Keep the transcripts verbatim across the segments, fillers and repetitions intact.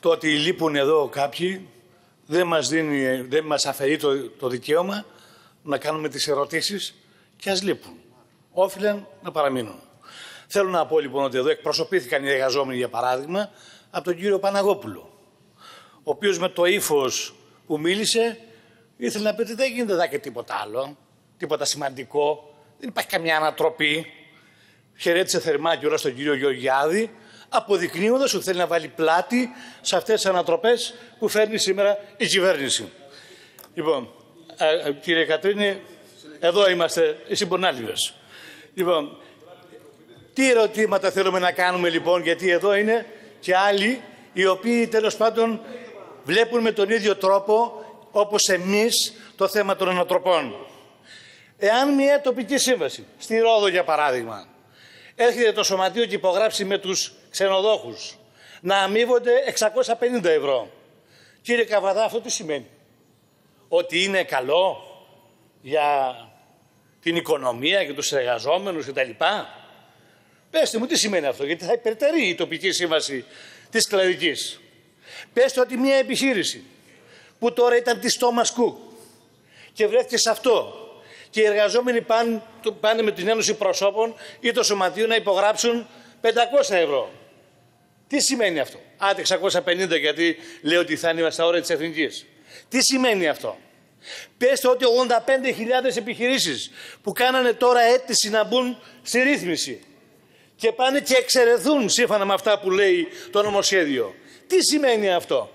το ότι λείπουν εδώ κάποιοι δεν μας, δίνει, δεν μας αφαιρεί το, το δικαίωμα να κάνουμε τις ερωτήσεις και ας λείπουν. Όφυλαν να παραμείνουν. Θέλω να πω λοιπόν ότι εδώ εκπροσωπήθηκαν οι εργαζόμενοι, για παράδειγμα, από τον κύριο Παναγόπουλο, ο οποίος με το ύφος που μίλησε ήθελε να πει ότι δεν γίνεται εδώ και τίποτα άλλο, τίποτα σημαντικό, δεν υπάρχει καμιά ανατροπή. Χαιρέτησε θερμά και όλα στον κύριο Γεωργιάδη, αποδεικνύοντας ότι θέλει να βάλει πλάτη σε αυτές τις ανατροπές που φέρνει σήμερα η κυβέρνηση. Λοιπόν, α, κύριε Κατρίνη, εδώ είμαστε οι συμπονάληβες. Λοιπόν, τι ερωτήματα θέλουμε να κάνουμε λοιπόν, γιατί εδώ είναι και άλλοι οι οποίοι τέλος πάντων βλέπουν με τον ίδιο τρόπο όπως εμείς το θέμα των ανατροπών. Εάν μια τοπική σύμβαση, στη Ρόδο για παράδειγμα, έρχεται το σωματείο και υπογράψει με τους ξενοδόχους να αμείβονται εξακόσια πενήντα ευρώ. Κύριε Καβαδά, αυτό τι σημαίνει? Ότι είναι καλό για την οικονομία και τους εργαζόμενους κτλ. Πέστε μου τι σημαίνει αυτό, γιατί θα υπερτερεί η τοπική σύμβαση της κλαδικής. Πέστε ότι μια επιχείρηση που τώρα ήταν της Thomas Cook και βρέθηκε σε αυτό και οι εργαζόμενοι πάνε, πάνε με την Ένωση Προσώπων ή το Σωματείο να υπογράψουν πεντακόσια ευρώ. Τι σημαίνει αυτό? Άντε εξακόσια πενήντα, γιατί λέω ότι θα είναι στα όρια της εθνικής. Τι σημαίνει αυτό? Πέστε ότι ογδόντα πέντε χιλιάδες επιχειρήσεις που κάνανε τώρα αίτηση να μπουν στη ρύθμιση και πάνε και εξαιρεθούν σύμφωνα με αυτά που λέει το νομοσχέδιο. Τι σημαίνει αυτό?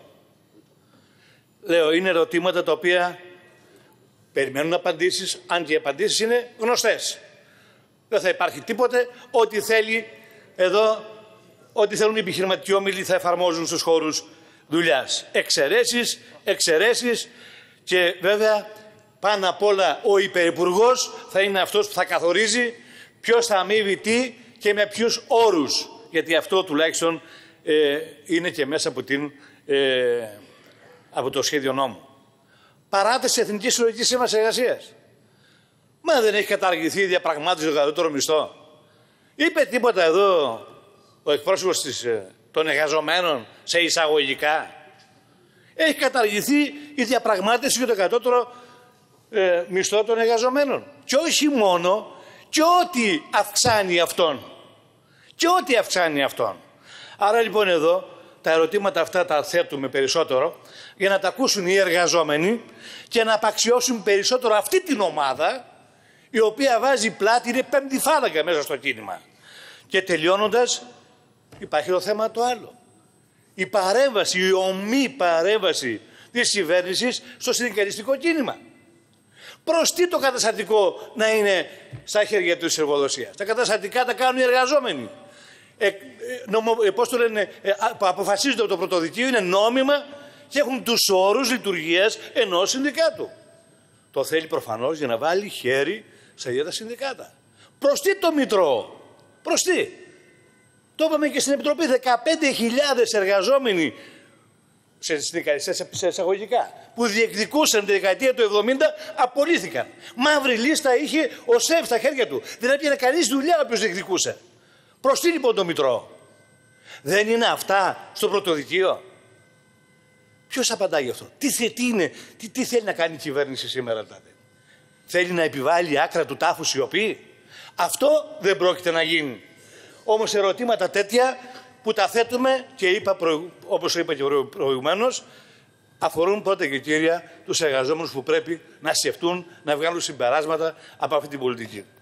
Λέω, είναι ερωτήματα τα οποία περιμένουν απαντήσεις, αν και οι απαντήσεις είναι γνωστές. Δεν θα υπάρχει τίποτε, ό,τι θέλει εδώ, ό,τι θέλουν οι επιχειρηματικοί όμιλοι θα εφαρμόζουν στους χώρους δουλειάς. Εξαιρέσεις, εξαιρέσεις και βέβαια πάνω απ' όλα ο υπερυπουργός θα είναι αυτός που θα καθορίζει ποιος θα αμείβει τι και με ποιους όρους. Γιατί αυτό τουλάχιστον ε, είναι και μέσα από, την, ε, από το σχέδιο νόμου. Παράταση Εθνικής Συλλογικής Σύμβασης Εργασίας. Μα δεν έχει καταργηθεί η διαπραγμάτευση για το κατώτερο μισθό? Είπε τίποτα εδώ ο εκπρόσωπος της, των εργαζομένων σε εισαγωγικά? Έχει καταργηθεί η διαπραγμάτευση για το κατώτερο ε, μισθό των εργαζομένων. Και όχι μόνο, και ό,τι αυξάνει αυτόν. Και ό,τι αυξάνει αυτόν. Άρα λοιπόν εδώ τα ερωτήματα αυτά τα θέτουμε περισσότερο για να τα ακούσουν οι εργαζόμενοι και να απαξιώσουν περισσότερο αυτή την ομάδα η οποία βάζει πλάτη, είναι πέμπτη φάλαγγα μέσα στο κίνημα. Και τελειώνοντας, υπάρχει το θέμα το άλλο. Η παρέμβαση, η ομή παρέμβαση της κυβέρνησης στο συνδικαλιστικό κίνημα. Προς τι το καταστατικό να είναι στα χέρια της εργοδοσίας? Τα καταστατικά τα κάνουν οι εργαζόμενοι. Ε, ε, νομο, ε, πώς το λένε, ε, αποφασίζονται από το πρωτοδικείο, είναι νόμιμα και έχουν τους όρους λειτουργίας ενός συνδικάτου. Το θέλει προφανώς για να βάλει χέρι στα ίδια τα συνδικάτα. Προς τι το Μητρό? Προς τι? Το είπαμε και στην Επιτροπή, δεκαπέντε χιλιάδες εργαζόμενοι σε συνδικαλιστές σε εισαγωγικά που διεκδικούσαν τη δεκαετία του εβδομήντα απολύθηκαν. Μαύρη λίστα είχε ο ΣΕΒ στα χέρια του. Δεν έπιανε κανείς δουλειά όποιος διεκδικούσε. Προς τι λοιπόν το Μητρό? Δεν είναι αυτά στο πρωτοδικείο? Ποιος απαντάει γι' αυτό? Τι, τι, είναι, τι, τι θέλει να κάνει η κυβέρνηση σήμερα δηλαδή? Θέλει να επιβάλλει άκρα του τάφου σιωπή? Αυτό δεν πρόκειται να γίνει. Όμως ερωτήματα τέτοια που τα θέτουμε και είπα, όπως είπα και προηγουμένως, αφορούν πρώτα και κύρια τους εργαζόμενους που πρέπει να σκεφτούν, να βγάλουν συμπεράσματα από αυτή την πολιτική.